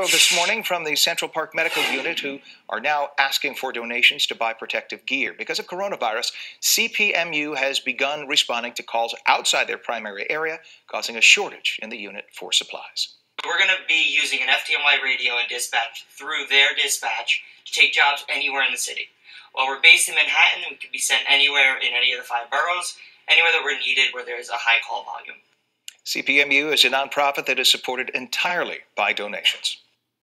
video this morning from the Central Park Medical Unit, who are now asking for donations to buy protective gear. Because of coronavirus, CPMU has begun responding to calls outside their primary area, causing a shortage in the unit for supplies. We're going to be using an FDNY radio and dispatch through their dispatch to take jobs anywhere in the city. While we're based in Manhattan, we can be sent anywhere in any of the 5 boroughs, anywhere that we're needed where there's a high call volume. CPMU is a nonprofit that is supported entirely by donations.